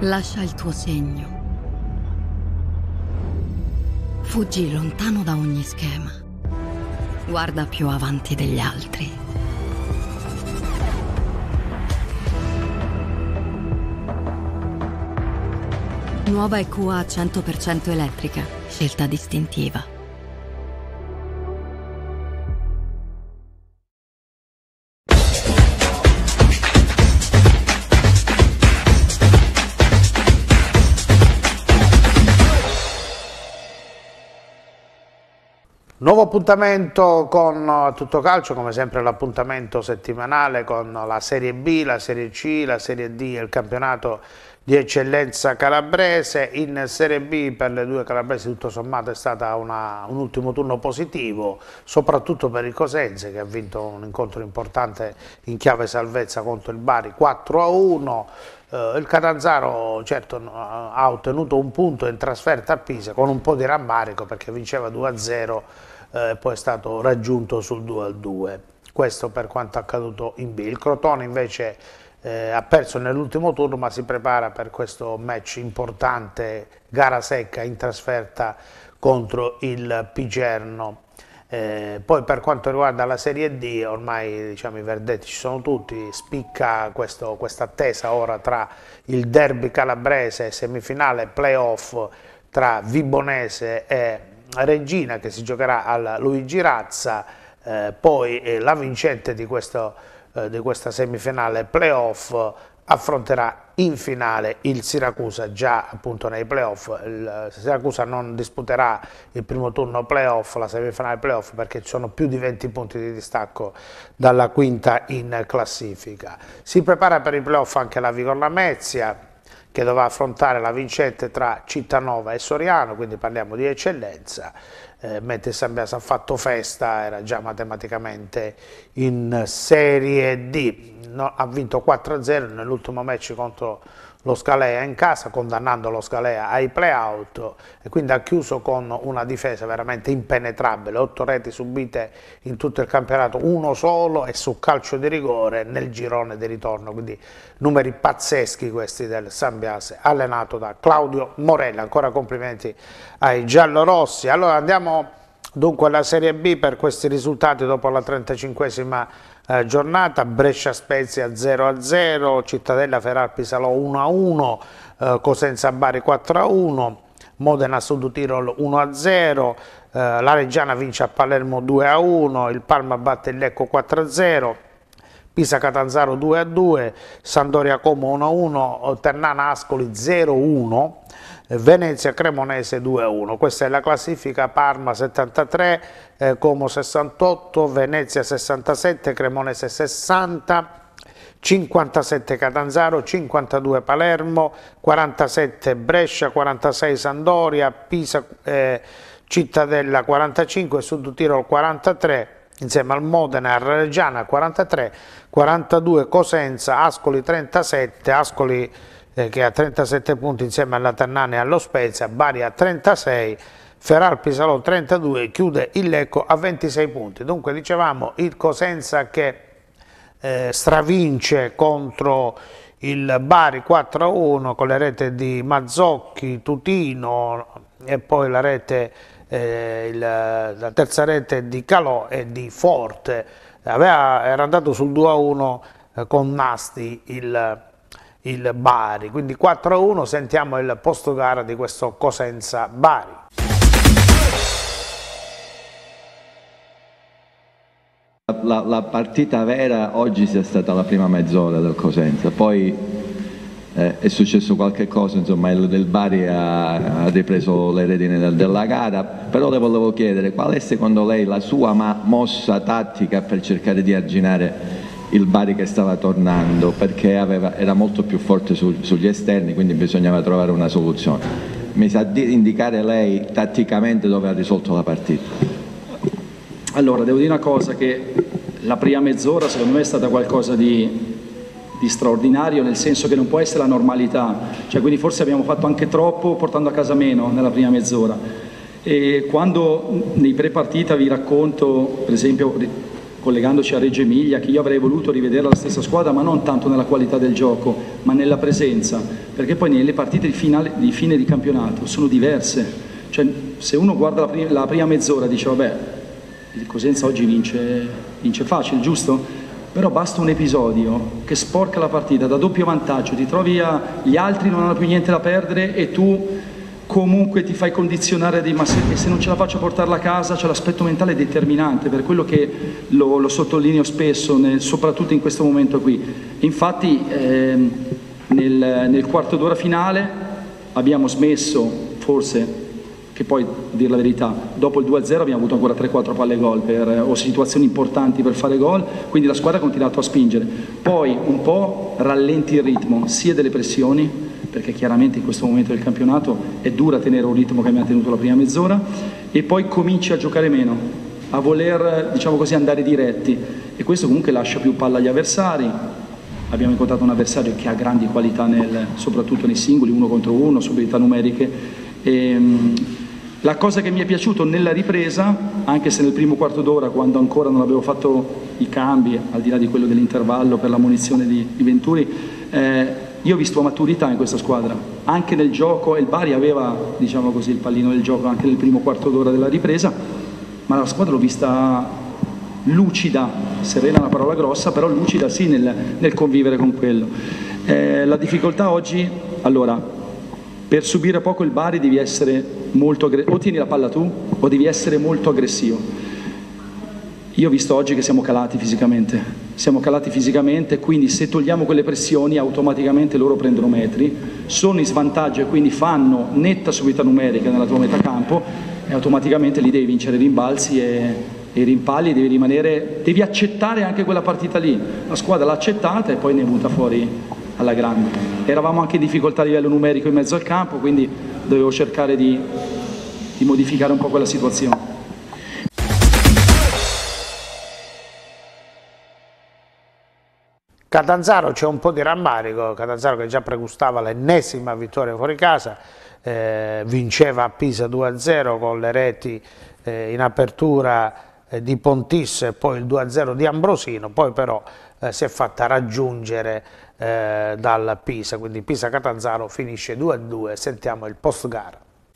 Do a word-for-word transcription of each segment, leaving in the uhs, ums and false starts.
Lascia il tuo segno. Fuggi lontano da ogni schema. Guarda più avanti degli altri. Nuova E Q A cento per cento elettrica, scelta distintiva. Nuovo appuntamento con Tutto Calcio, come sempre l'appuntamento settimanale con la Serie B, la Serie C, la Serie D e il campionato di eccellenza calabrese. In Serie B per le due calabresi tutto sommato è stato un ultimo turno positivo, soprattutto per il Cosenza che ha vinto un incontro importante in chiave salvezza contro il Bari quattro a uno. Uh, il Catanzaro certo uh, ha ottenuto un punto in trasferta a Pisa con un po' di rammarico perché vinceva due a zero uh, e poi è stato raggiunto sul due a due. Questo per quanto accaduto in B. Il Crotone invece eh, ha perso nell'ultimo turno ma si prepara per questo match importante, gara secca in trasferta contro il Picerno. Eh, poi per quanto riguarda la Serie D, ormai diciamo, i verdetti ci sono tutti, spicca questo, questa attesa ora tra il derby calabrese, semifinale playoff tra Vibonese e Regina che si giocherà al Luigi Razza, eh, poi eh, la vincente di, questo, eh, di questa semifinale playoff affronterà in finale il Siracusa, già appunto nei playoff. Il Siracusa non disputerà il primo turno playoff, la semifinale playoff, perché ci sono più di venti punti di distacco dalla quinta in classifica. Si prepara per i playoff anche la Vigor Lamezia, che dovrà affrontare la vincente tra Cittanova e Soriano, quindi parliamo di eccellenza, eh, mentre San Biase ha fatto festa, era già matematicamente in Serie D. No, ha vinto quattro a zero nell'ultimo match contro lo Scalea in casa, condannando lo Scalea ai play-out e quindi ha chiuso con una difesa veramente impenetrabile, otto reti subite in tutto il campionato, uno solo e su calcio di rigore nel girone di ritorno, quindi numeri pazzeschi questi del San Biase, allenato da Claudio Morelli. Ancora complimenti ai giallorossi. Allora andiamo dunque alla Serie B per questi risultati dopo la trentacinquesima Eh, giornata. Brescia Spezia zero a zero, Cittadella Ferrari Salò uno a uno, eh, Cosenza Bari quattro a uno, Modena Sud Tirol uno a zero, eh, la Reggiana vince a Palermo due a uno, il Parma batte il Lecco quattro a zero, Pisa Catanzaro due a due, Sampdoria Como uno a uno, Ternana Ascoli zero a uno, Venezia Cremonese due a uno. Questa è la classifica: Parma settantatré, eh, Como sessantotto, Venezia sessantasette, Cremonese sessanta, cinquantasette Catanzaro, cinquantadue Palermo, quarantasette Brescia, quarantasei Sampdoria, Pisa, eh, Cittadella quarantacinque, Sud Tirol quarantatré, insieme al Modena e alla Reggiana quarantatré, quarantadue Cosenza, Ascoli trentasette, Ascoli eh, che ha trentasette punti insieme alla Ternana e allo Spezia, Bari a trentasei, Ferrari Salò trentadue, chiude il Lecco a ventisei punti. Dunque dicevamo il Cosenza che eh, stravince contro il Bari quattro a uno con le rete di Mazzocchi, Tutino e poi la rete Eh, il, la terza rete di Calò e di Forte. Aveva, era andato sul due a uno eh, con Nasti il, il Bari, quindi quattro a uno. Sentiamo il posto gara di questo Cosenza Bari. La, la partita vera oggi sia stata la prima mezz'ora del Cosenza, poi Eh, è successo qualche cosa, insomma il del Bari ha, ha ripreso le redini del, della gara, però le volevo chiedere qual è secondo lei la sua ma mossa tattica per cercare di arginare il Bari che stava tornando, perché aveva, era molto più forte su, sugli esterni, quindi bisognava trovare una soluzione. Mi sa di indicare lei tatticamente dove ha risolto la partita? Allora, devo dire una cosa, che la prima mezz'ora secondo me è stata qualcosa di di straordinario, nel senso che non può essere la normalità, cioè, quindi forse abbiamo fatto anche troppo portando a casa meno nella prima mezz'ora. E quando nei pre-partita vi racconto, per esempio collegandoci a Reggio Emilia, che io avrei voluto rivedere la stessa squadra, ma non tanto nella qualità del gioco, ma nella presenza, perché poi nelle partite di, finale, di fine di campionato sono diverse. Cioè, se uno guarda la, prim la prima mezz'ora dice vabbè, il Cosenza oggi vince, vince facile, giusto? Però basta un episodio che sporca la partita, da doppio vantaggio, ti trovi a, gli altri non hanno più niente da perdere e tu comunque ti fai condizionare di ma se, se non ce la faccio a portarla a casa, cioè l'aspetto mentale è determinante, per quello che lo, lo sottolineo spesso, nel, soprattutto in questo momento qui. Infatti ehm, nel, nel quarto d'ora finale abbiamo smesso, forse, che poi, a dire la verità, dopo il due a zero abbiamo avuto ancora tre quattro palle gol per, o situazioni importanti per fare gol, quindi la squadra ha continuato a spingere. Poi un po' rallenti il ritmo, sia delle pressioni, perché chiaramente in questo momento del campionato è dura tenere un ritmo che abbiamo tenuto la prima mezz'ora, e poi cominci a giocare meno, a voler, diciamo così, andare diretti, e questo comunque lascia più palla agli avversari. Abbiamo incontrato un avversario che ha grandi qualità, nel, soprattutto nei singoli, uno contro uno, superiorità numeriche. E, la cosa che mi è piaciuto nella ripresa, anche se nel primo quarto d'ora, quando ancora non avevo fatto i cambi, al di là di quello dell'intervallo per la munizione di, di Venturi, eh, io ho visto maturità in questa squadra, anche nel gioco. Il Bari aveva, diciamo così, il pallino del gioco anche nel primo quarto d'ora della ripresa, ma la squadra l'ho vista lucida, serena è una parola grossa, però lucida sì nel, nel convivere con quello. Eh, la difficoltà oggi, allora, per subire poco il Bari devi essere molto aggressivo, o tieni la palla tu o devi essere molto aggressivo. Io ho visto oggi che siamo calati fisicamente, siamo calati fisicamente, quindi se togliamo quelle pressioni automaticamente loro prendono metri, sono in svantaggio e quindi fanno netta superiorità numerica nella tua metà campo, e automaticamente lì devi vincere i rimbalzi e, e i rimpalli, devi rimanere, devi accettare anche quella partita lì. La squadra l'ha accettata e poi ne è venuta fuori alla grande. Eravamo anche in difficoltà a livello numerico in mezzo al campo, quindi dovevo cercare di, di modificare un po' quella situazione. Catanzaro, c'è un po' di rammarico, Catanzaro che già pregustava l'ennesima vittoria fuori casa, eh, vinceva a Pisa due a zero con le reti eh, in apertura eh, di Pontis e poi il due a zero di Ambrosino, poi però eh, si è fatta raggiungere eh, dal Pisa, quindi Pisa-Catanzaro finisce due a due, sentiamo il post gara.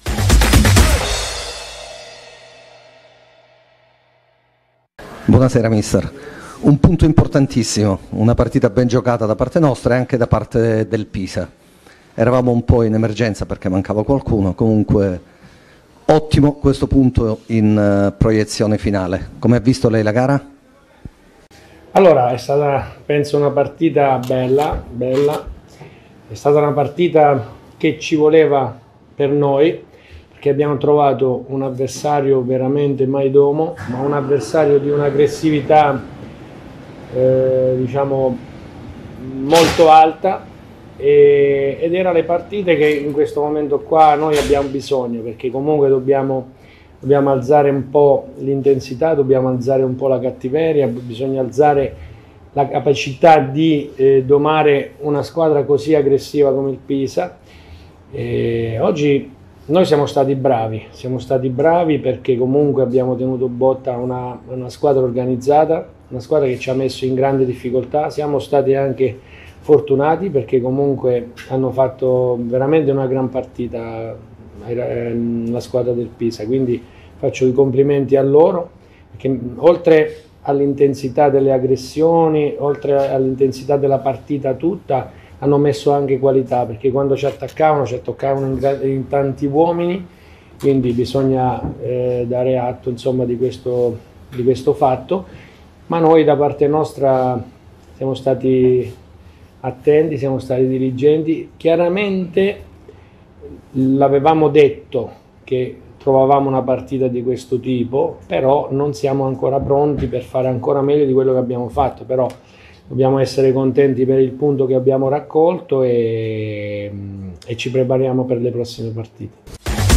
Buonasera mister. Un punto importantissimo, una partita ben giocata da parte nostra e anche da parte del Pisa. Eravamo un po' in emergenza perché mancava qualcuno, comunque ottimo questo punto in uh, proiezione finale. Come ha visto lei la gara? Allora, è stata, penso, una partita bella, bella. È stata una partita che ci voleva per noi, perché abbiamo trovato un avversario veramente mai domo, ma un avversario di un'aggressività Eh, diciamo molto alta, e, ed era le partite che in questo momento qua noi abbiamo bisogno, perché comunque dobbiamo, dobbiamo alzare un po' l'intensità, dobbiamo alzare un po' la cattiveria, bisogna alzare la capacità di eh, domare una squadra così aggressiva come il Pisa. E oggi noi siamo stati bravi, siamo stati bravi perché comunque abbiamo tenuto botta a una, una squadra organizzata, una squadra che ci ha messo in grande difficoltà. Siamo stati anche fortunati perché comunque hanno fatto veramente una gran partita la squadra del Pisa, quindi faccio i complimenti a loro, perché oltre all'intensità delle aggressioni, oltre all'intensità della partita tutta, hanno messo anche qualità, perché quando ci attaccavano ci attaccavano in, in tanti uomini, quindi bisogna eh, dare atto, insomma, di questo, di questo fatto. Ma noi da parte nostra siamo stati attenti, siamo stati diligenti. Chiaramente l'avevamo detto che trovavamo una partita di questo tipo, però non siamo ancora pronti per fare ancora meglio di quello che abbiamo fatto, però dobbiamo essere contenti per il punto che abbiamo raccolto e, e ci prepariamo per le prossime partite.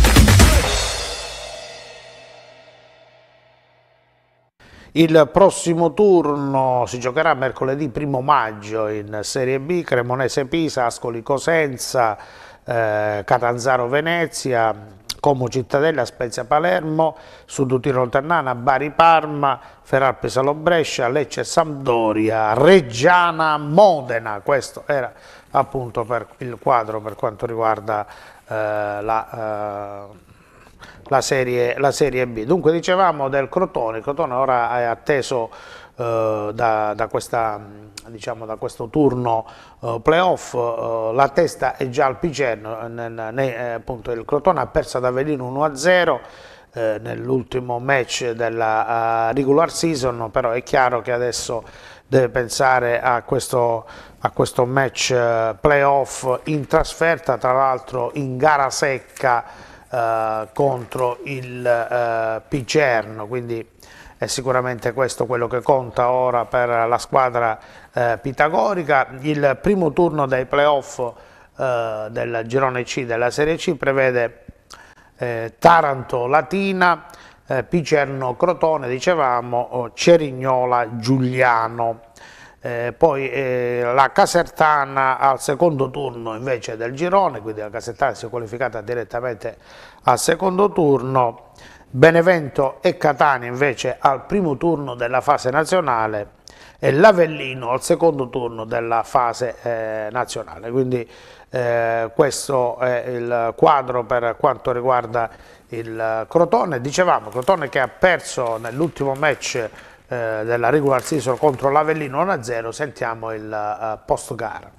Il prossimo turno si giocherà mercoledì primo maggio in Serie B, Cremonese Pisa, Ascoli Cosenza, eh, Catanzaro Venezia, Como Cittadella, Spezia Palermo, Sud Tirolo Ternana, Bari Parma, Ferrara Pesaro Brescia, Lecce Sampdoria, Reggiana Modena. Questo era appunto per il quadro per quanto riguarda eh, la, eh, la, serie, la Serie B. Dunque dicevamo del Crotone, il Crotone ora è atteso eh, da, da, questa, diciamo, da questo turno eh, playoff, eh, la testa è già al Picerno, nel, nel, eh, appunto il Crotone ha perso ad Avellino uno a zero eh, nell'ultimo match della uh, regular season, però è chiaro che adesso deve pensare a questo, a questo match uh, playoff in trasferta, tra l'altro in gara secca uh, contro il uh, Picerno, quindi è sicuramente questo quello che conta ora per la squadra uh, pitagorica. Il primo turno dei playoff uh, del girone C della Serie C prevede eh, Taranto Latina, Eh, Picerno Crotone, dicevamo, Cerignola Giuliano. Eh, poi eh, la Casertana al secondo turno invece del girone, quindi la Casertana si è qualificata direttamente al secondo turno. Benevento e Catania invece al primo turno della fase nazionale e l'Avellino al secondo turno della fase eh, nazionale. Quindi eh, questo è il quadro per quanto riguarda il Crotone. Dicevamo, Crotone che ha perso nell'ultimo match eh, della regular season contro l'Avellino uno a zero. Sentiamo il uh, post gara.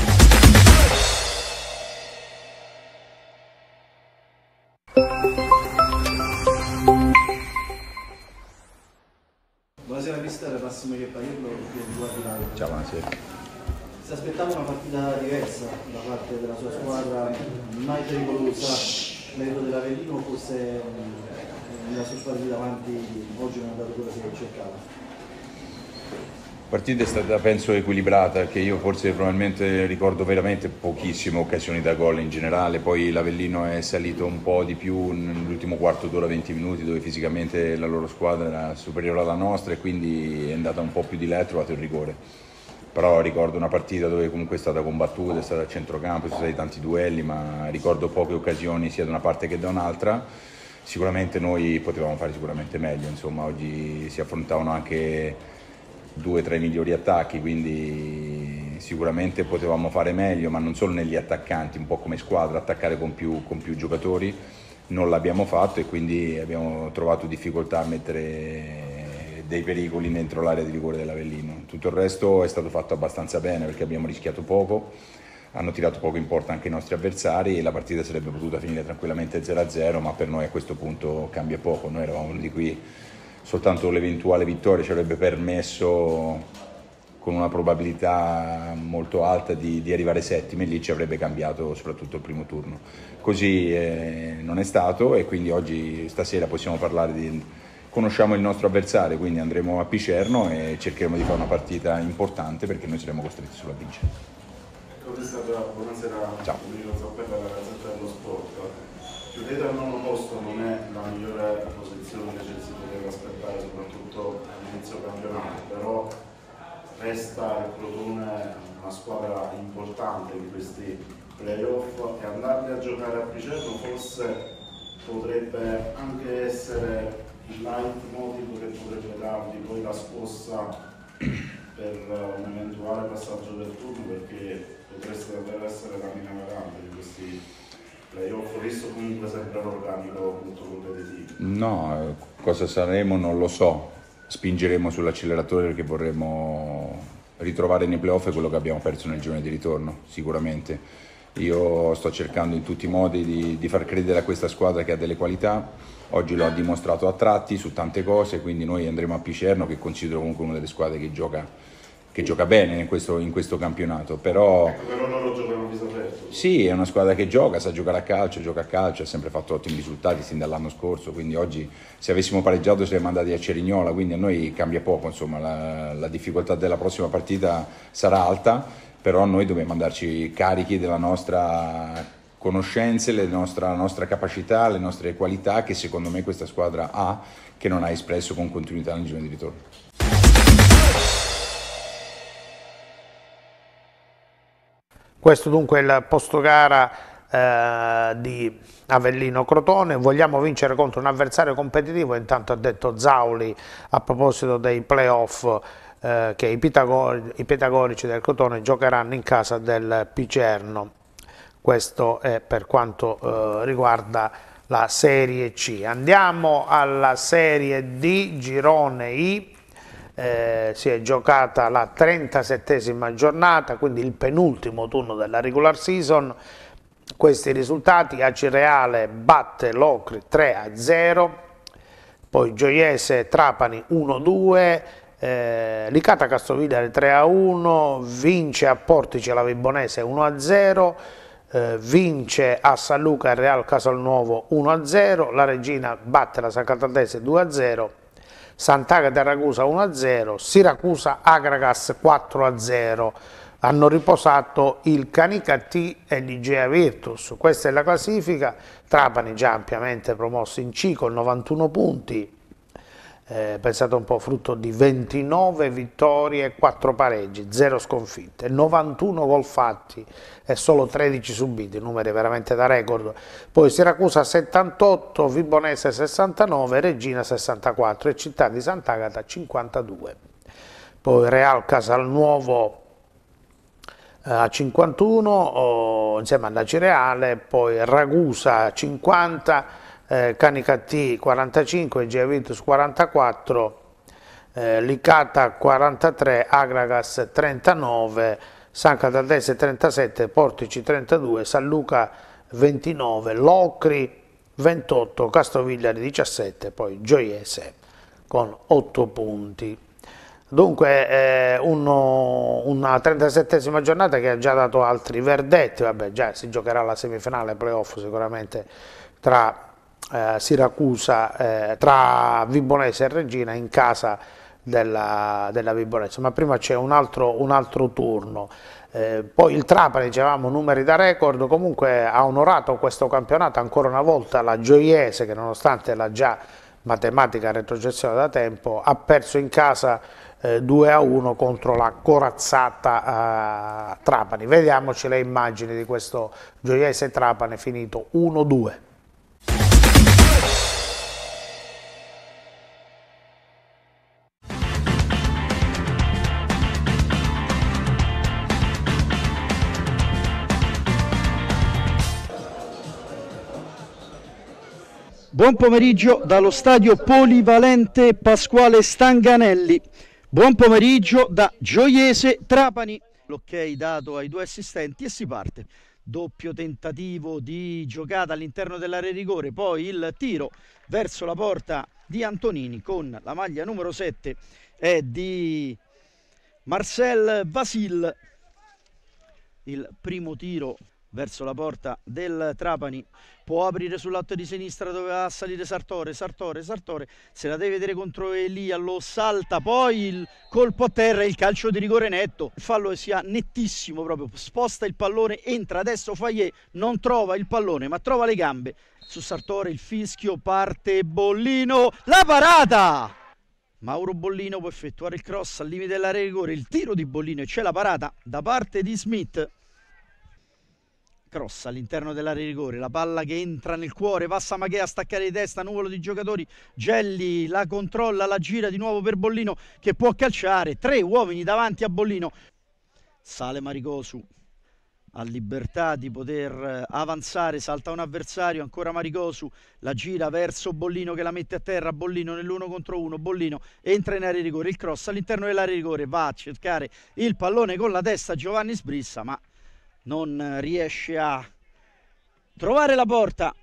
Buonasera mister, Massimo Chiapparillo. Ciao, buonasera. Si aspettava una partita diversa da parte della sua squadra, mai pericolosa, merito dell'Avellino, forse nella sua squadra di davanti oggi non ha dato quello che cercava? La partita è stata, penso, equilibrata, che io forse probabilmente ricordo veramente pochissime occasioni da gol in generale, poi l'Avellino è salito un po' di più nell'ultimo quarto d'ora, venti minuti, dove fisicamente la loro squadra era superiore alla nostra e quindi è andata un po' più di là e ha trovato il rigore. Però ricordo una partita dove comunque è stata combattuta, è stata a centrocampo, ci sono stati tanti duelli, ma ricordo poche occasioni sia da una parte che da un'altra. Sicuramente noi potevamo fare sicuramente meglio, insomma oggi si affrontavano anche due o tre migliori attacchi, quindi sicuramente potevamo fare meglio, ma non solo negli attaccanti, un po' come squadra, attaccare con più, con più giocatori, non l'abbiamo fatto e quindi abbiamo trovato difficoltà a mettere dei pericoli dentro l'area di rigore dell'Avellino. Tutto il resto è stato fatto abbastanza bene perché abbiamo rischiato poco, hanno tirato poco in porta anche i nostri avversari e la partita sarebbe potuta finire tranquillamente zero a zero, ma per noi a questo punto cambia poco, noi eravamo uno di qui. Soltanto l'eventuale vittoria ci avrebbe permesso, con una probabilità molto alta, di, di arrivare settimi e lì ci avrebbe cambiato soprattutto il primo turno. Così eh, non è stato e quindi oggi, stasera, possiamo parlare di... conosciamo il nostro avversario, quindi andremo a Picerno e cercheremo di fare una partita importante perché noi saremo costretti solo a vincere. È stata, buonasera, ciao. Domenico Zappella dalla Gazzetta dello Sport. Chiudete al nono posto non è la migliore posizione che ci si poteva aspettare, soprattutto all'inizio campionato, però resta il Crotone una squadra importante in questi playoff e andarli a giocare a Picerno forse potrebbe anche essere il leitmotiv che potrebbe darvi poi la scossa per un eventuale passaggio del turno, perché potreste davvero essere la mina vagante di questi playoff, visto comunque sempre l'organico molto competitivo. No, cosa saremo non lo so, spingeremo sull'acceleratore perché vorremmo ritrovare nei playoff quello che abbiamo perso nel girone di ritorno, sicuramente. Io sto cercando in tutti i modi di, di far credere a questa squadra che ha delle qualità, oggi lo ha dimostrato a tratti su tante cose, quindi noi andremo a Picerno, che considero comunque una delle squadre che gioca, che gioca bene in questo, in questo campionato, però... Ecco, però loro giocano a viso aperto. Sì, è una squadra che gioca, sa giocare a calcio, gioca a calcio, ha sempre fatto ottimi risultati sin dall'anno scorso, quindi oggi se avessimo pareggiato saremmo andati a Cerignola, quindi a noi cambia poco, insomma la, la difficoltà della prossima partita sarà alta, però noi dobbiamo andarci carichi della nostra conoscenze, le nostra, la nostra capacità, le nostre qualità che secondo me questa squadra ha, che non ha espresso con continuità nel girone di ritorno. Questo dunque è il posto gara eh, di Avellino Crotone. Vogliamo vincere contro un avversario competitivo, intanto ha detto Zauli a proposito dei playoff, eh, che i, pitagori, i pitagorici del Crotone giocheranno in casa del Picerno. Questo è per quanto eh, riguarda la Serie C. Andiamo alla Serie D, Girone I. Eh, si è giocata la trentasettesima giornata, quindi il penultimo turno della regular season. Questi risultati: Acireale batte Locri tre a zero, poi Gioiese Trapani uno a due, eh, Licata Castovigliare tre a uno, vince a Portici la Vibonese uno a zero, eh, vince a San Luca il Real Casalnuovo uno a zero, la Regina batte la San Cataldese due a zero, Sant'Agata Ragusa uno a zero, Siracusa Agragas quattro a zero. Hanno riposato il Canicattì e l'Igea Virtus. Questa è la classifica. Trapani già ampiamente promosso in C con novantuno punti, eh, pensate un po', frutto di ventinove vittorie e quattro pareggi, zero sconfitte, novantuno gol fatti e solo tredici subiti, numeri veramente da record. Poi Siracusa settantotto, Vibonese sessantanove, Regina sessantaquattro e Città di Sant'Agata cinquantadue. Poi Real Casalnuovo a cinquantuno, oh, insieme all'Acireale, poi Ragusa cinquanta, eh, Canicattì quarantacinque, Igea Virtus quarantaquattro, eh, Licata quarantatré, Agragas trentanove, San Cataldese trentasette, Portici trentadue, San Luca ventinove, Locri ventotto, Castovigliari diciassette, poi Gioiese con otto punti. Dunque eh, uno, una trentasettesima giornata che ha già dato altri verdetti. Vabbè, già si giocherà la semifinale playoff sicuramente tra eh, Siracusa, eh, tra Vibonese e Regina in casa della, della Vibonese, ma prima c'è un altro, un altro turno. Eh, poi il Trapani, dicevamo, numeri da record, comunque ha onorato questo campionato ancora una volta la Gioiese, che nonostante la già matematica retrocessione da tempo ha perso in casa eh, due a uno contro la corazzata eh, Trapani. Vediamoci le immagini di questo Gioiese Trapani finito uno a due. Buon pomeriggio dallo stadio polivalente Pasquale Stanganelli. Buon pomeriggio da Gioiese Trapani. L'ok dato ai due assistenti e si parte. Doppio tentativo di giocata all'interno dell'area di rigore, poi il tiro verso la porta di Antonini con la maglia numero sette è di Marcel Vasil. Il primo tiro verso la porta del Trapani può aprire sull'atto di sinistra dove va a salire Sartore, Sartore, Sartore se la deve vedere contro Elia, lo salta, poi il colpo a terra, il calcio di rigore netto, il fallo sia nettissimo proprio, sposta il pallone, entra adesso Fayet, non trova il pallone ma trova le gambe su Sartore, il fischio, parte Bollino, la parata! Mauro Bollino può effettuare il cross al limite dell'area di rigore, il tiro di Bollino e c'è la parata da parte di Smith. Cross all'interno dell'area di rigore, la palla che entra nel cuore, va Samachè a staccare di testa, nuvolo di giocatori, Gelli la controlla, la gira di nuovo per Bollino che può calciare, tre uomini davanti a Bollino, sale Maricosu, ha libertà di poter avanzare, salta un avversario, ancora Maricosu, la gira verso Bollino che la mette a terra, Bollino nell'uno contro uno, Bollino entra in area di rigore, il cross all'interno dell'area di rigore, va a cercare il pallone con la testa Giovanni Sbrissa ma non riesce a trovare la porta.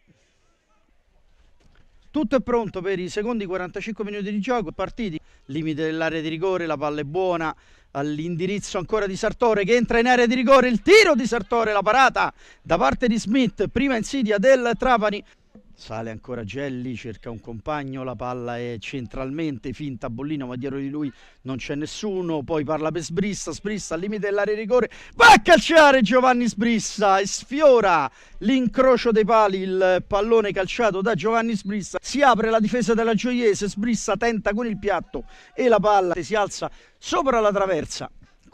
Tutto è pronto per i secondi quarantacinque minuti di gioco partiti, limite dell'area di rigore, la palla è buona all'indirizzo ancora di Sartore che entra in area di rigore, il tiro di Sartore, la parata da parte di Smith, prima insidia del Trapani. Sale ancora Gelli, cerca un compagno, la palla è centralmente finta Bollino ma dietro di lui non c'è nessuno, poi parla per Sbrissa, Sbrissa al limite dell'area di rigore, va a calciare Giovanni Sbrissa e sfiora l'incrocio dei pali, il pallone calciato da Giovanni Sbrissa, si apre la difesa della Gioiese, Sbrissa tenta con il piatto e la palla si alza sopra la traversa.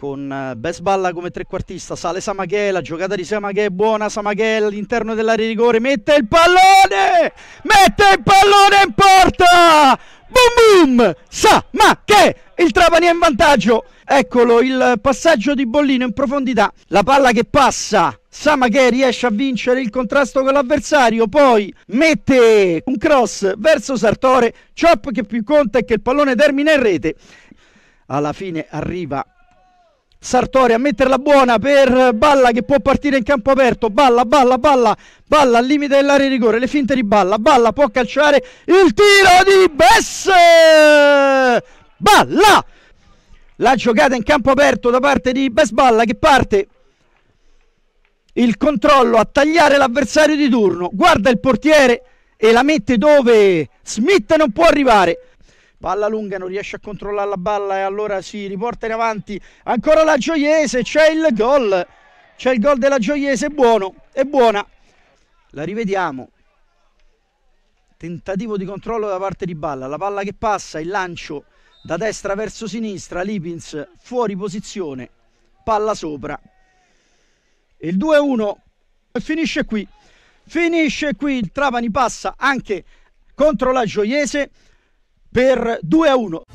con Besballa come trequartista, sale Samaghè, la giocata di Samaghè è buona, Samaghè all'interno dell'area di rigore, mette il pallone, mette il pallone in porta, boom boom, Samaghè, il Trapani è in vantaggio, eccolo il passaggio di Bollino in profondità, la palla che passa, Samaghè riesce a vincere il contrasto con l'avversario, poi mette un cross verso Sartore, Ciop che più conta è che il pallone termina in rete, alla fine arriva Sartori a metterla buona per Balla che può partire in campo aperto, Balla, Balla, Balla, Balla al limite dell'area di rigore, le finte di Balla, Balla può calciare il tiro di Bess, Balla, la giocata in campo aperto da parte di Bess Balla che parte, il controllo a tagliare l'avversario di turno, guarda il portiere e la mette dove Smith non può arrivare. Palla lunga, non riesce a controllare la palla e allora si riporta in avanti. Ancora la Gioiese, c'è il gol. C'è il gol della Gioiese, buono, è buona. La rivediamo. Tentativo di controllo da parte di Balla. La palla che passa, il lancio da destra verso sinistra. Lipins fuori posizione. Palla sopra. Il due a uno finisce qui. Finisce qui. Il Trapani passa anche contro la Gioiese per due a uno.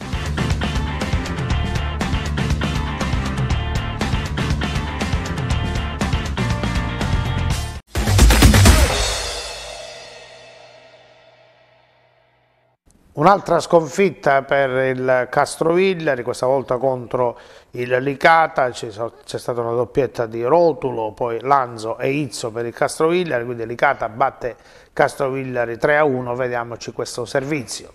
Un'altra sconfitta per il Castrovillari, questa volta contro il Licata, c'è stata una doppietta di Rotulo, poi Lanzo e Izzo per il Castrovillari, quindi Licata batte Castrovillari tre a uno, vediamoci questo servizio.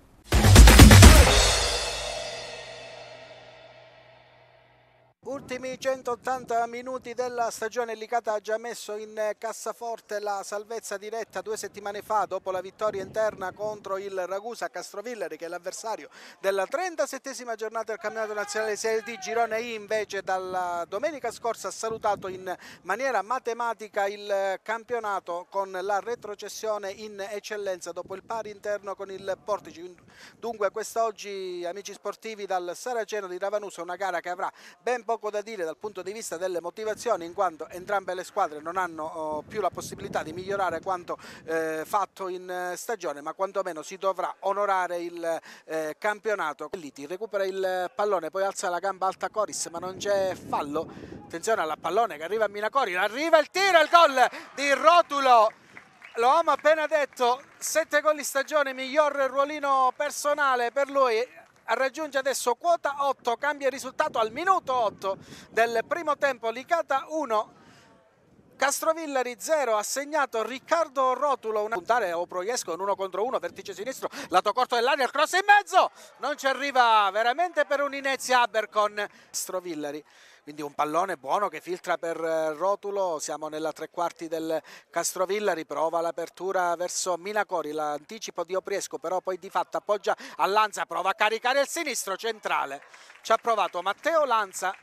Ultimi centottanta minuti della stagione, Licata ha già messo in cassaforte la salvezza diretta due settimane fa dopo la vittoria interna contro il Ragusa. Castrovillari, che è l'avversario della trentasettesima giornata del campionato nazionale Serie D Girone I, invece dalla domenica scorsa ha salutato in maniera matematica il campionato con la retrocessione in eccellenza dopo il pari interno con il Portici. Dunque quest'oggi, amici sportivi, dal Saraceno di Ravanusa, una gara che avrà ben poco da dire dal punto di vista delle motivazioni, in quanto entrambe le squadre non hanno oh, più la possibilità di migliorare quanto eh, fatto in eh, stagione, ma quantomeno si dovrà onorare il eh, campionato. Liti recupera il pallone, poi alza la gamba alta Coris, ma non c'è fallo. Attenzione al pallone che arriva a Minacori, arriva il tiro, il gol di Rotulo. Lo abbiamo appena detto, sette gol in stagione, miglior ruolino personale per lui. Raggiunge adesso quota otto, cambia il risultato al minuto otto del primo tempo. Licata uno, Castrovillari zero, ha segnato Riccardo Rotulo. Una puntare o Proiesco in uno contro uno, vertice sinistro, lato corto dell'area, il cross in mezzo, non ci arriva veramente per un'inezia Abercon. Castrovillari, quindi un pallone buono che filtra per Rotulo, siamo nella tre quarti del Castrovillari, prova l'apertura verso Minacori, l'anticipo di Opriesco, però poi di fatto appoggia a Lanza, prova a caricare il sinistro centrale, ci ha provato Matteo Lanza,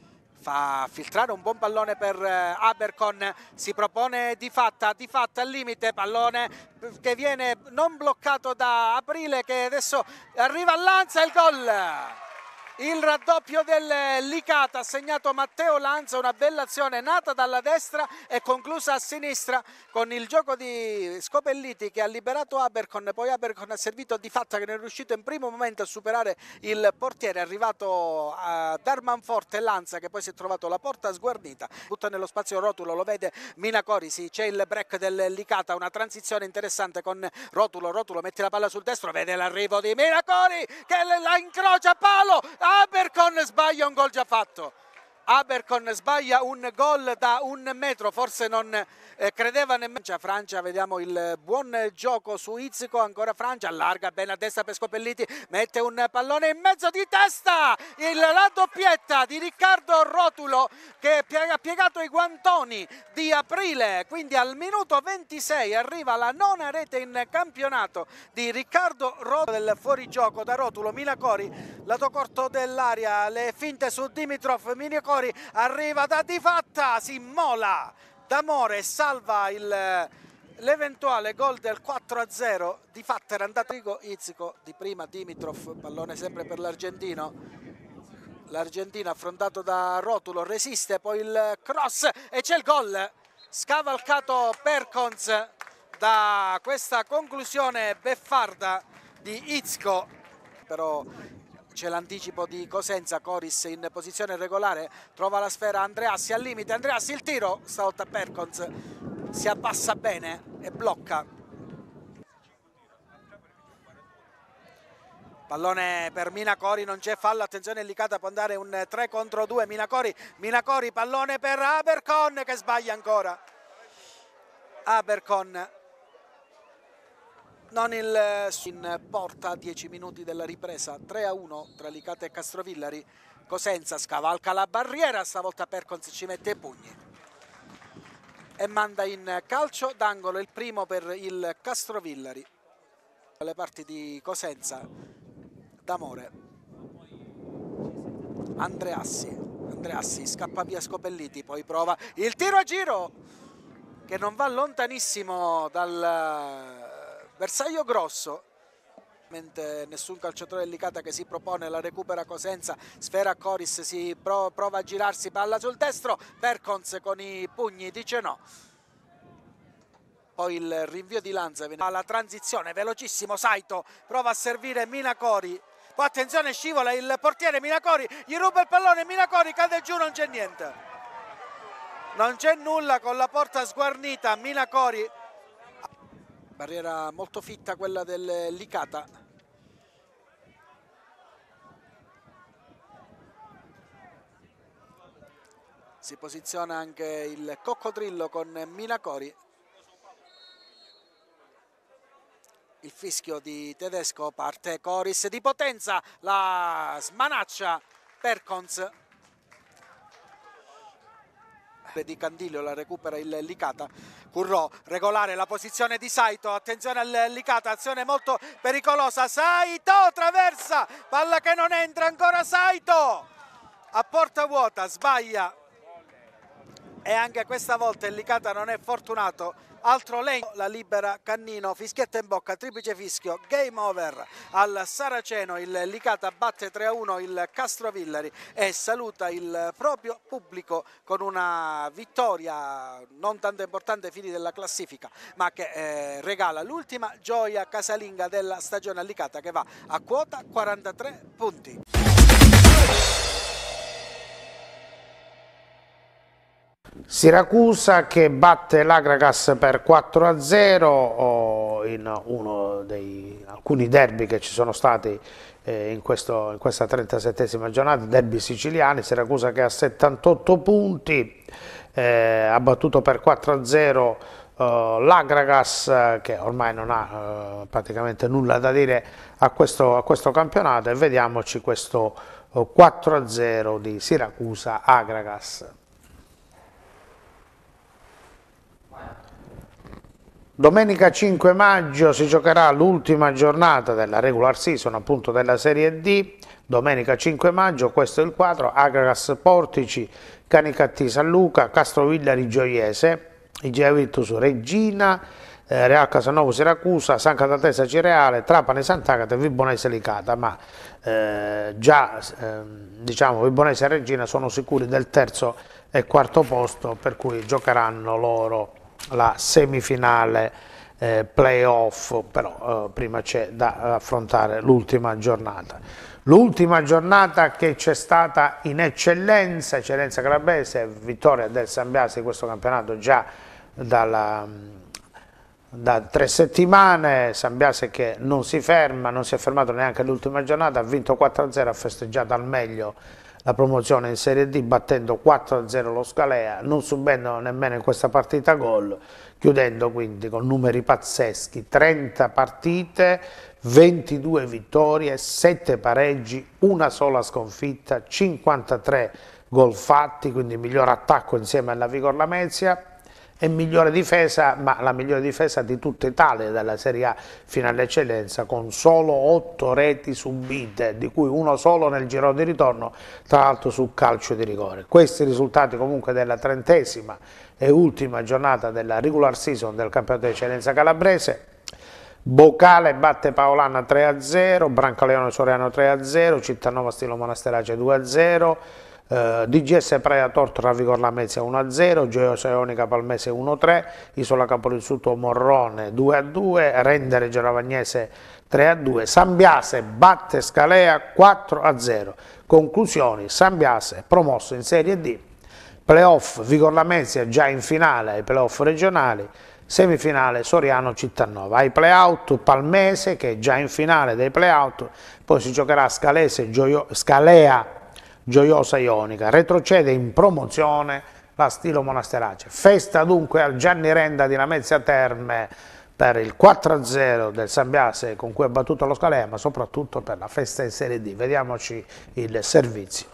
fa filtrare un buon pallone per Abercon, si propone di fatta, di fatta al limite, pallone che viene non bloccato da Aprile, che adesso arriva a Lanza, il gol! Il raddoppio del Licata, ha segnato Matteo Lanza, una bella azione nata dalla destra e conclusa a sinistra con il gioco di Scopelliti che ha liberato Abercon, poi Abercon ha servito di fatta che non è riuscito in primo momento a superare il portiere, è arrivato a Darmanforte Lanza che poi si è trovato la porta sguarnita, butta nello spazio Rotulo, lo vede Minacori, sì, c'è il break del Licata, una transizione interessante con Rotulo, Rotulo mette la palla sul destro, vede l'arrivo di Minacori che la incrocia a palo, Abercon sbaglia un gol già fatto. Abercon sbaglia un gol da un metro, forse non eh, credeva nemmeno. Francia, vediamo il buon gioco su Izzico, ancora Francia, allarga bene a destra per Scopelliti, mette un pallone in mezzo di testa, il, la doppietta di Riccardo Rotulo che ha piegato i guantoni di Aprile, quindi al minuto ventisei arriva la nona rete in campionato di Riccardo Rotulo, del fuorigioco da Rotulo, Minacori, lato corto dell'area, le finte su Dimitrov, Minacori arriva da Di Fatta, si immola D'Amore, salva l'eventuale gol del quattro a zero. Di Fatta era andato Rigo Izzico, di prima Dimitrov, pallone sempre per l'argentino, L'Argentina affrontato da Rotulo, resiste, poi il cross e c'è il gol, scavalcato Perkons da questa conclusione beffarda di Izco, però c'è l'anticipo di Cosenza, Coris in posizione regolare, trova la sfera Andreassi al limite, Andreassi il tiro, stavolta Perkons si abbassa bene e blocca. Pallone per Minacori, non c'è fallo, attenzione Licata, può andare un tre contro due, Minacori, Minacori, pallone per Abercon che sbaglia ancora. Abercon non il in porta a dieci minuti della ripresa, tre a uno tra Licata e Castrovillari. Cosenza scavalca la barriera, stavolta Perkons ci mette i pugni e manda in calcio d'angolo il primo per il Castrovillari. Le parti di Cosenza, D'Amore, Andreassi, Andreassi scappa via Scopelliti, poi prova il tiro a giro che non va lontanissimo dal bersaglio grosso. Nessun calciatore del Licata che si propone, la recupera Cosenza, sfera Coris, si prova a girarsi, palla sul destro, Perkons con i pugni dice no. Poi il rinvio di Lanza, la transizione, velocissimo Saito, prova a servire Minacori, poi attenzione scivola il portiere Minacori, gli ruba il pallone, Minacori cade giù, non c'è niente. Non c'è nulla con la porta sguarnita, Minacori. Barriera molto fitta quella del Licata. Si posiziona anche il Coccodrillo con Minacori. Il fischio di Tedesco, parte Coris di potenza, la smanaccia Perkons. Di Candilio la recupera il Licata. Currò, regolare la posizione di Saito, attenzione al Licata, azione molto pericolosa, Saito traversa, palla che non entra, ancora Saito a porta vuota, sbaglia e anche questa volta il Licata non è fortunato. Altro legno, la libera Cannino, fischietta in bocca, triplice fischio, game over al Saraceno. Il Licata batte tre a uno il Castrovillari e saluta il proprio pubblico con una vittoria non tanto importante ai fini della classifica, ma che eh, regala l'ultima gioia casalinga della stagione al Licata, che va a quota quarantatré punti. Siracusa che batte l'Agragas per quattro a zero in uno dei alcuni derby che ci sono stati eh, in, questo, in questa trentasettesima giornata, derby siciliani. Siracusa che ha settantotto punti, eh, ha battuto per quattro a zero eh, l'Agragas, che ormai non ha eh, praticamente nulla da dire a questo, a questo campionato, e vediamoci questo eh, quattro a zero di Siracusa Agragas. Domenica cinque maggio si giocherà l'ultima giornata della regular season, appunto della Serie D. Domenica cinque maggio, questo è il quadro: Agragas Portici, Canicattì San Luca, Castrovillari Gioiese, I G A Virtus Regina, eh, Real Casanovo Siracusa, San Catatesa Cireale, Trapani Sant'Agata e Vibonese Licata. Ma eh, già eh, diciamo Vibonese e Regina sono sicuri del terzo e quarto posto, per cui giocheranno loro la semifinale eh, playoff, però eh, prima c'è da affrontare l'ultima giornata. L'ultima giornata che c'è stata in eccellenza, eccellenza calabrese, vittoria del Sambiase in questo campionato già dalla, da tre settimane. Sambiase che non si ferma, non si è fermato neanche l'ultima giornata, ha vinto quattro a zero, ha festeggiato al meglio la promozione in Serie D battendo quattro a zero lo Scalea, non subendo nemmeno in questa partita gol, chiudendo quindi con numeri pazzeschi: trenta partite, ventidue vittorie, sette pareggi, una sola sconfitta, cinquantatré gol fatti, quindi miglior attacco insieme alla Vigor Lamezia e migliore difesa, ma la migliore difesa di tutta Italia della Serie A fino all'eccellenza, con solo otto reti subite, di cui uno solo nel giro di ritorno, tra l'altro sul calcio di rigore. Questi risultati comunque della trentesima e ultima giornata della regular season del campionato di eccellenza calabrese Bocale batte Paolana tre a zero, Brancaleone Soriano tre a zero, Cittanova Stilo Monasterace due a zero, eh, D G S Praia Torto Ravigor Lamezia uno a zero, Gioiosa Ionica Palmese uno a tre, Isola Caporizzuto Morrone due a due, Rendere Geravagnese tre a due, Sambiase batte Scalea quattro a zero. Conclusioni: Sambiase promosso in Serie D, playoff Vigor Lamezia già in finale ai playoff regionali, semifinale Soriano Cittanova. Ai playout Palmese che è già in finale dei playout, poi si giocherà Scalese, Gioio, Scalea Gioiosa Ionica. Retrocede in promozione la Stilo Monasterace. Festa dunque al Gianni Renda di Lamezia Terme per il quattro a zero del Sambiase con cui ha battuto lo Scalea, ma soprattutto per la festa in Serie D. Vediamoci il servizio.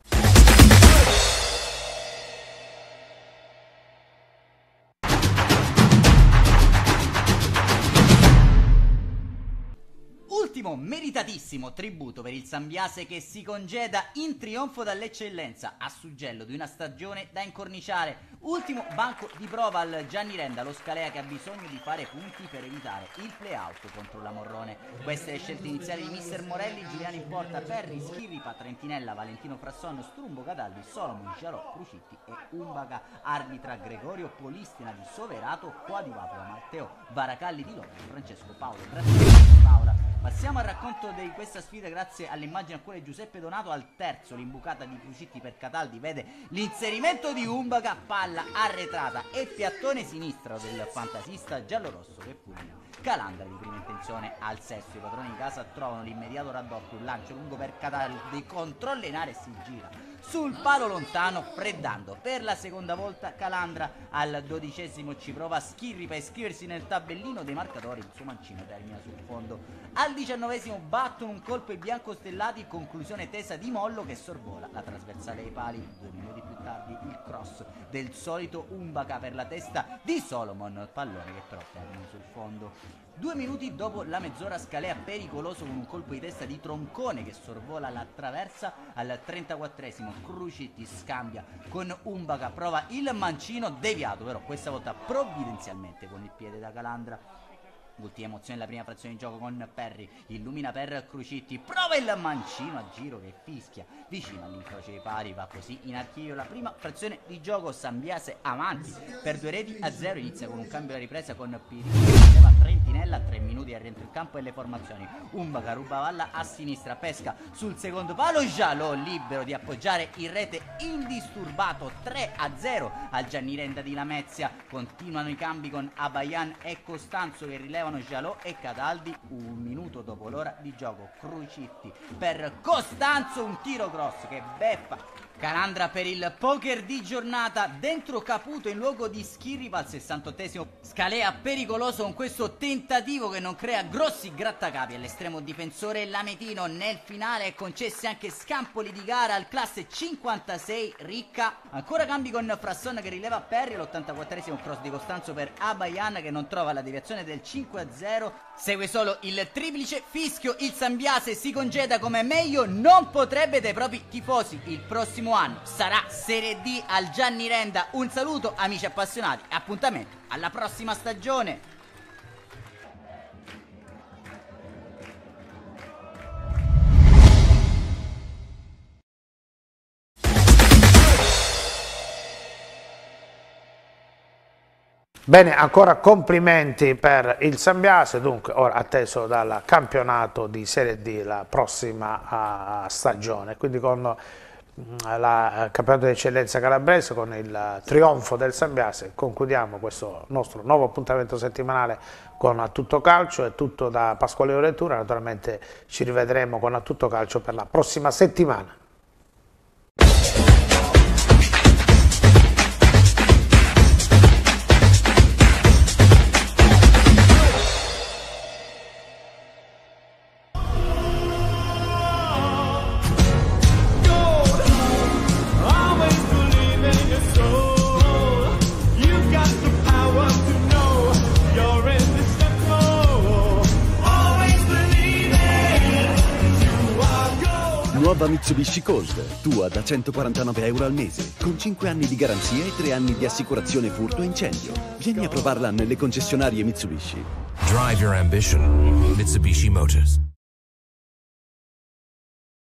Ultimo meritatissimo tributo per il Sambiase che si congeda in trionfo dall'eccellenza a suggello di una stagione da incorniciare. Ultimo banco di prova al Gianni Renda, lo Scalea che ha bisogno di fare punti per evitare il play-out contro la Morrone. Queste le scelte iniziali di mister Morelli: Giuliano in porta, Perri, Schirripa, Trentinella, Valentino Frasson, Strumbo, Cataldi, Solomon, Giarò, Crucitti e Umbaga. Arbitra Gregorio Polistina di Soverato, coadiuvato da Matteo Baracalli di Londra, Francesco Paolo Graziani Paola. Passiamo al racconto di questa sfida grazie all'immagine a quella di Giuseppe Donato. Al terzo l'imbucata di Crucitti per Cataldi vede l'inserimento di Umbaga, palla arretrata e piattone sinistro del fantasista giallorosso che fulmina Calandra di prima intenzione. Al sesto i padroni di casa trovano l'immediato raddoppio, un lancio lungo per Cataldi, controlla in area e si gira sul palo lontano freddando per la seconda volta Calandra. Al dodicesimo ci prova Schirripa a iscriversi nel tabellino dei marcatori, il suo mancino termina sul fondo. Al diciannovesimo battono un colpo i biancostellati, conclusione tesa di Mollo che sorvola la trasversale ai pali. Due minuti più tardi il cross del solito Umbaga per la testa di Solomon, pallone che però termina sul fondo. Due minuti dopo la mezz'ora Scalea pericoloso con un colpo di testa di Troncone che sorvola la traversa. Al trentaquattresimo Crucitti scambia con Umbaga, prova il mancino deviato però questa volta provvidenzialmente con il piede da Calandra. Ultima emozione nella prima frazione di gioco con Perri, illumina per Crucitti, prova il mancino a giro che fischia vicino all'incrocio dei pali, va così in archivio la prima frazione di gioco. Sambiase avanti per due reti a zero, inizia con un cambio alla ripresa con Pirini, leva Trentinella, tre minuti al rientro in campo e le formazioni. Umbaga ruba palla a sinistra, pesca sul secondo palo, Gialò libero di appoggiare in rete indisturbato, tre a zero al Gianni Renda di Lamezia. Continuano i cambi con Abayan e Costanzo che rilevano Gialò e Cataldi. Un minuto dopo l'ora di gioco Crucitti per Costanzo, un tiro cross che beffa Calandra per il poker di giornata dentro Caputo in luogo di Schirripa. Al sessantottesimo Scalea pericoloso con questo tentativo che non crea grossi grattacapi all'estremo difensore lametino. Nel finale concesse anche scampoli di gara al classe cinquantasei Ricca. Ancora cambi con Frasson che rileva Perri. All'ottantaquattresimo cross di Costanzo per Abayan che non trova la deviazione del cinque a zero. Segue solo il triplice fischio, il Sambiase si congeda come meglio non potrebbe dai propri tifosi. Il prossimo anno sarà Serie D al Gianni Renda. Un saluto amici appassionati, appuntamento alla prossima stagione. Bene, ancora complimenti per il Sambiase, dunque ora atteso dal campionato di Serie D la prossima uh, stagione, quindi con la uh, campionato di eccellenza calabrese, con il uh, trionfo del Sambiase, concludiamo questo nostro nuovo appuntamento settimanale con A Tutto Calcio. È tutto da Pasquale Oretura, naturalmente ci rivedremo con A Tutto Calcio per la prossima settimana. Nuova Mitsubishi Colt, tua da centoquarantanove euro al mese, con cinque anni di garanzia e tre anni di assicurazione furto e incendio. Vieni a provarla nelle concessionarie Mitsubishi. Drive your ambition. Mitsubishi Motors.